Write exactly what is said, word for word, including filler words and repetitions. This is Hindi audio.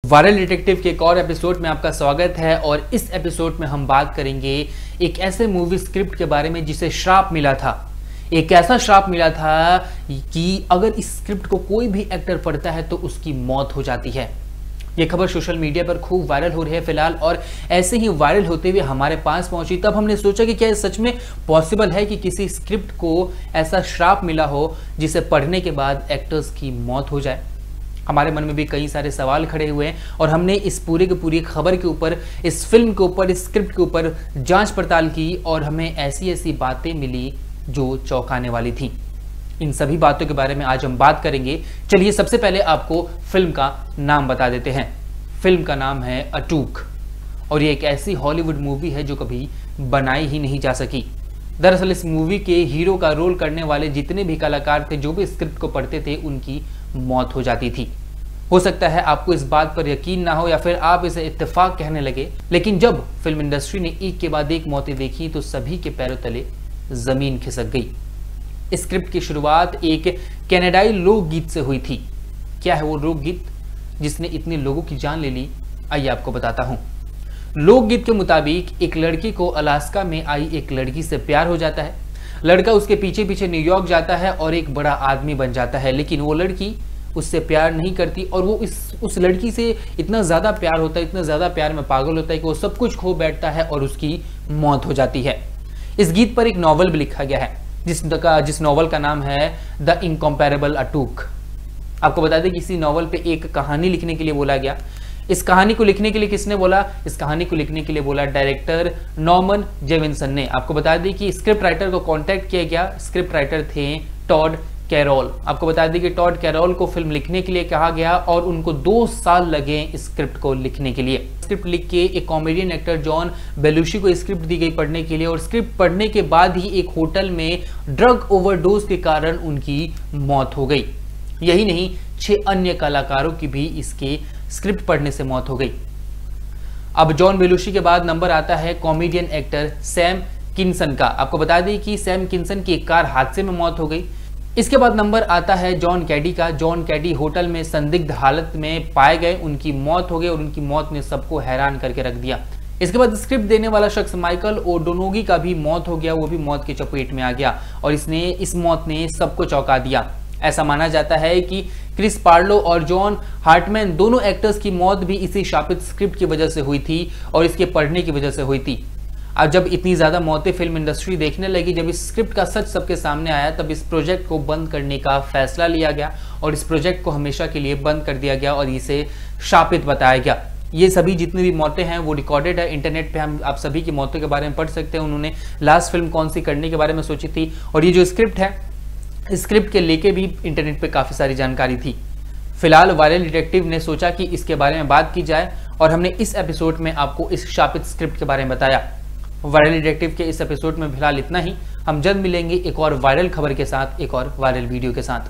वायरल डिटेक्टिव के एक और एपिसोड में आपका स्वागत है। और इस एपिसोड में हम बात करेंगे एक ऐसे मूवी स्क्रिप्ट के बारे में जिसे श्राप मिला था। एक ऐसा श्राप मिला था कि अगर इस स्क्रिप्ट को कोई भी एक्टर पढ़ता है तो उसकी मौत हो जाती है। ये खबर सोशल मीडिया पर खूब वायरल हो रही है फिलहाल, और ऐसे ही वायरल होते हुए हमारे पास पहुंची तब हमने सोचा कि क्या ये सच में पॉसिबल है कि किसी स्क्रिप्ट को ऐसा श्राप मिला हो जिसे पढ़ने के बाद एक्टर्स की मौत हो जाए। हमारे मन में भी कई सारे सवाल खड़े हुए हैं और हमने इस पूरे की पूरी खबर के ऊपर, इस फिल्म के ऊपर, इस स्क्रिप्ट के ऊपर जांच पड़ताल की और हमें ऐसी ऐसी बातें मिली जो चौंकाने वाली थी। इन सभी बातों के बारे में आज हम बात करेंगे। चलिए सबसे पहले आपको फिल्म का नाम बता देते हैं। फिल्म का नाम है अटूक और ये एक ऐसी हॉलीवुड मूवी है जो कभी बनाई ही नहीं जा सकी। दरअसल इस मूवी के हीरो का रोल करने वाले जितने भी कलाकार थे, जो भी स्क्रिप्ट को पढ़ते थे, उनकी मौत हो जाती थी। हो सकता है आपको इस बात पर यकीन ना हो या फिर आप इसे इत्तेफाक कहने लगे, लेकिन जब फिल्म इंडस्ट्री ने एक के बाद एक मौतें देखी तो सभी के पैरों तले जमीन खिसक गई। स्क्रिप्ट की शुरुआत एक कनाडाई लोकगीत से हुई थी। क्या है वो लोकगीत जिसने इतने लोगों की जान ले ली? आइए आपको बताता हूं। लोकगीत के मुताबिक एक लड़की को अलास्का में आई एक लड़की से प्यार हो जाता है। लड़का उसके पीछे पीछे न्यूयॉर्क जाता है और एक बड़ा आदमी बन जाता है, लेकिन वो लड़की उससे प्यार नहीं करती और वो इस उस लड़की से इतना ज़्यादा प्यार होता है, इतना ज़्यादा प्यार में पागल होता है कि वो सब कुछ खो बैठता है और उसकी मौत हो जाती है। इस गीत पर एक नॉवल भी लिखा गया है जिस का जिस नॉवल का नाम है द इनकम्पैरेबल अटूक। आपको बता दें कि इसी नॉवल पे एक कहानी लिखने के लिए बोला गया। इस कहानी को लिखने के लिए किसने बोला? इस कहानी को लिखने के लिए बोला डायरेक्टर नॉर्मन जेविंसन ने। आपको बता दें कि स्क्रिप्ट राइटर को कांटेक्ट किया गया। स्क्रिप्ट राइटर थे टॉड कैरोल। आपको बता दें कि टॉड कैरोल को फिल्म लिखने के लिए कहा गया और उनको दो साल लगे स्क्रिप्ट को लिखने के लिए। स्क्रिप्ट लिख के एक कॉमेडियन एक्टर जॉन बेलुशी को स्क्रिप्ट दी गई पढ़ने के लिए, और स्क्रिप्ट पढ़ने के बाद ही एक होटल में ड्रग ओवरडोज के कारण उनकी मौत हो गई। यही नहीं, छह अन्य कलाकारों की भी इसके स्क्रिप्ट पढ़ने से मौत हो गई। अब जॉन बेलुशी के बाद नंबर आता है कॉमेडियन एक्टर सैम किन्सन का। आपको बता दें कि सैम किन्सन की एक कार हादसे में मौत हो गई। इसके बाद नंबर आता है जॉन कैडी का। जॉन कैडी होटल में संदिग्ध हालत में पाए गए, उनकी मौत हो गई और उनकी मौत ने सबको हैरान करके रख दिया। इसके बाद स्क्रिप्ट देने वाला शख्स माइकल ओडोनोगी का भी मौत हो गया, वो भी मौत की चपेट में आ गया और इसने इस मौत ने सबको चौंका दिया। ऐसा माना जाता है कि क्रिस पार्लो और जॉन हार्टमैन दोनों एक्टर्स की मौत भी इसी शापित स्क्रिप्ट की वजह से हुई थी और इसके पढ़ने की वजह से हुई थी। अब जब इतनी ज़्यादा मौतें फिल्म इंडस्ट्री देखने लगी, जब इस स्क्रिप्ट का सच सबके सामने आया, तब इस प्रोजेक्ट को बंद करने का फैसला लिया गया और इस प्रोजेक्ट को हमेशा के लिए बंद कर दिया गया और इसे शापित बताया गया। ये सभी जितनी भी मौतें हैं वो रिकॉर्डेड है इंटरनेट पे, हम आप सभी की मौतों के बारे में पढ़ सकते हैं। उन्होंने लास्ट फिल्म कौन सी करने के बारे में सोची थी, और ये जो स्क्रिप्ट है, स्क्रिप्ट के लेके भी इंटरनेट पे काफ़ी सारी जानकारी थी। फिलहाल वायरल डिटेक्टिव ने सोचा कि इसके बारे में बात की जाए और हमने इस एपिसोड में आपको इस शापित स्क्रिप्ट के बारे में बताया। वायरल डिटेक्टिव के इस एपिसोड में फिलहाल इतना ही। हम जल्द मिलेंगे एक और वायरल खबर के साथ, एक और वायरल वीडियो के साथ।